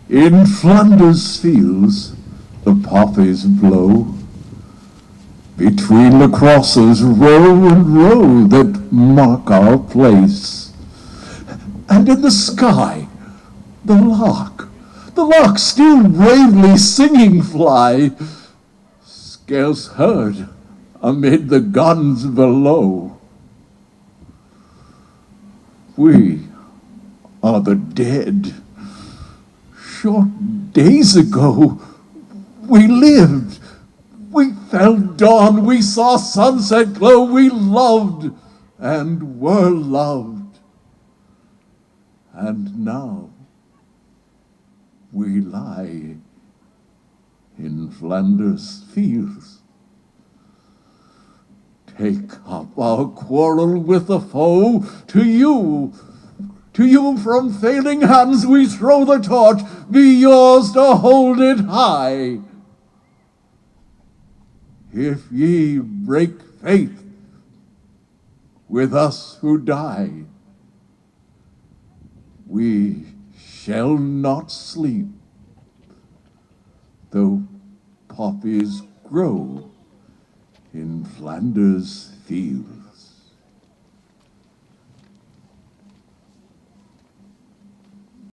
In Flanders Fields, the poppies blow. Between the crosses, row and row that mark our place. And in the sky, the lark still bravely singing fly, scarce heard amid the guns below. We are the dead. Short days ago, we lived. We felt dawn, we saw sunset glow, we loved and were loved. And now we lie in Flanders Fields. Take up our quarrel with the foe. To you from failing hands we throw the torch. Be yours to hold it high. If ye break faith with us who die, we shall not sleep, though poppies grow in Flanders Fields.